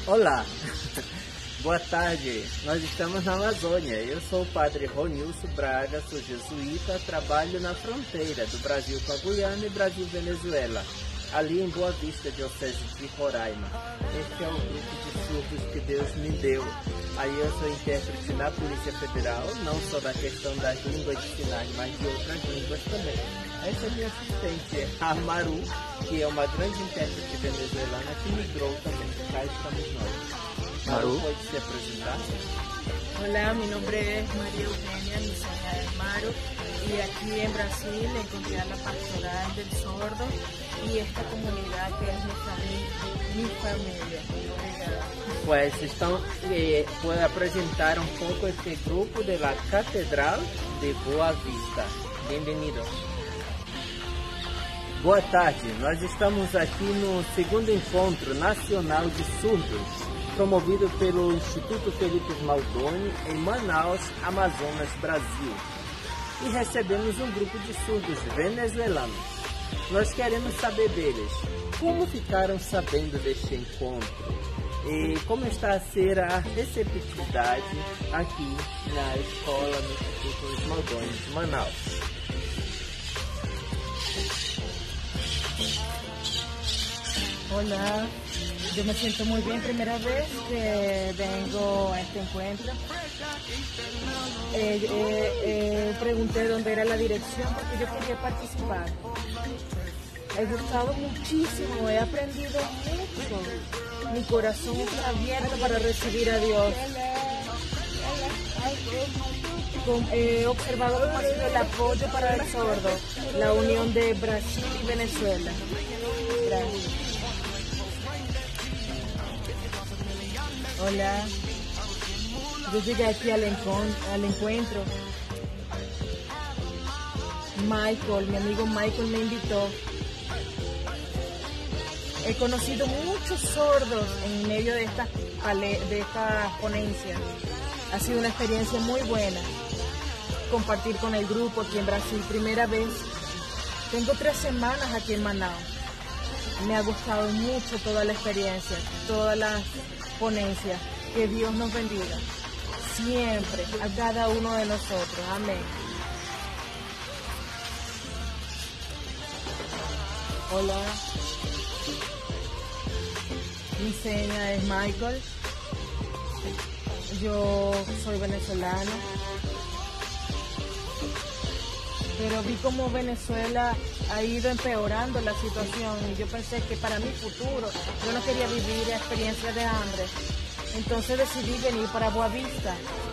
Olá, boa tarde. Nós estamos na Amazônia. Eu sou o padre Ronilson Braga, sou jesuíta, trabalho na fronteira do Brasil com a Guiana e Brasil-Venezuela, ali em Boa Vista, diocese de Roraima. Este é o grupo de surdos que Deus me deu. Aí eu sou intérprete na Polícia Federal, não só da questão das línguas de sinais, mas de outras línguas também. Essa é minha assistente, a Maru, que é uma grande intérprete venezuelana que migrou também. Cá estamos nós. Maru, pode se apresentar? Hola, mi nombre es María Eugenia, mi seña es Maru, y aquí en Brasil encontré a la pastoral del sordo y esta comunidad que es mi familia. Pues puedo apresentar un poco este grupo de la Catedral de Boa Vista. Bem-vindos. Boa tarde, nós estamos aqui no segundo encontro nacional de surdos, promovido pelo Instituto Felipe Maldoni em Manaus, Amazonas, Brasil. E recebemos um grupo de surdos venezuelanos. Nós queremos saber deles como ficaram sabendo deste encontro e como está a ser a receptividade aqui na escola no Instituto Maldoni de Manaus. Hola, yo me siento muy bien, primera vez que vengo a este encuentro. Pregunté dónde era la dirección porque yo quería participar. He gustado muchísimo, he aprendido mucho. Mi corazón está abierto para recibir a Dios. He observado cómo ha sido el apoyo para el sordo, la unión de Brasil y Venezuela. Gracias. Hola, yo llegué aquí al encuentro. Michael, mi amigo Michael me invitó. He conocido muchos sordos en medio de estas ponencias. Ha sido una experiencia muy buena compartir con el grupo aquí en Brasil. Primera vez, tengo 3 semanas aquí en Manaus. Me ha gustado mucho toda la experiencia, todas las ponencias. Que Dios nos bendiga siempre a cada uno de nosotros. Amén. Hola, mi seña es Michael. Yo soy venezolano, pero vi como Venezuela ha ido empeorando la situación y yo pensé que para mi futuro yo no quería vivir experiencias de hambre. Entonces decidí venir para Boa Vista.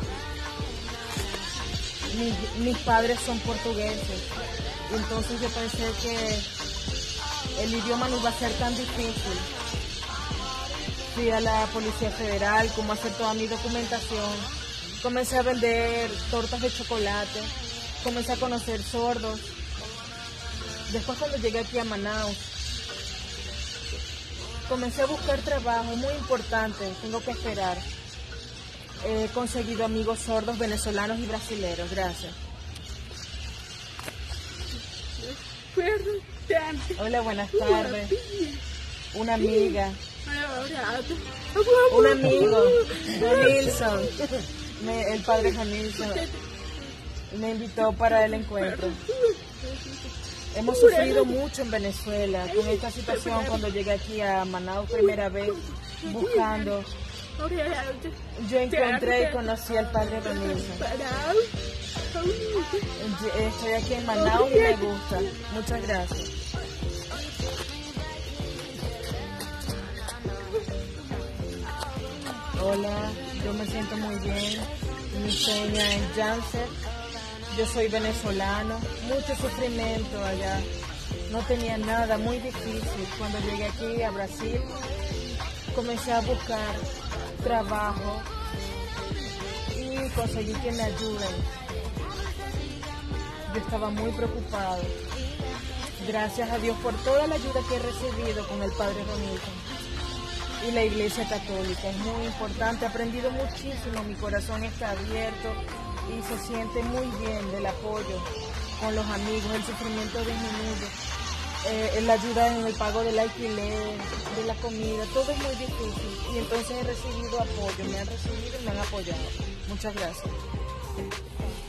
Mis padres son portugueses, entonces yo pensé que el idioma no iba a ser tan difícil. Fui a la Policía Federal, como hacer toda mi documentación. Comencé a vender tortas de chocolate. Comencé a conocer sordos. Después, cuando llegué aquí a Manaus, comencé a buscar trabajo, muy importante, tengo que esperar. He conseguido amigos sordos venezolanos y brasileños, gracias. Hola, buenas tardes. Una amiga. Un amigo, Janilson, el padre Janilson, me invitó para el encuentro. Hemos sufrido mucho en Venezuela con esta situación cuando llegué aquí a Manaus primera vez buscando. Yo encontré y conocí al padre Janilson. Estoy aquí en Manaus y me gusta. Muchas gracias. Hola, yo me siento muy bien. Mi seña es Janser. Yo soy venezolano. Mucho sufrimiento allá. No tenía nada, muy difícil. Cuando llegué aquí a Brasil, comencé a buscar trabajo y conseguí que me ayuden. Yo estaba muy preocupado. Gracias a Dios por toda la ayuda que he recibido con el padre Ronilson y la Iglesia Católica. Es muy importante, he aprendido muchísimo, mi corazón está abierto y se siente muy bien del apoyo con los amigos, el sufrimiento disminuye. la ayuda en el pago del alquiler, de la comida, todo es muy difícil. Y entonces he recibido apoyo, me han recibido y me han apoyado. Muchas gracias.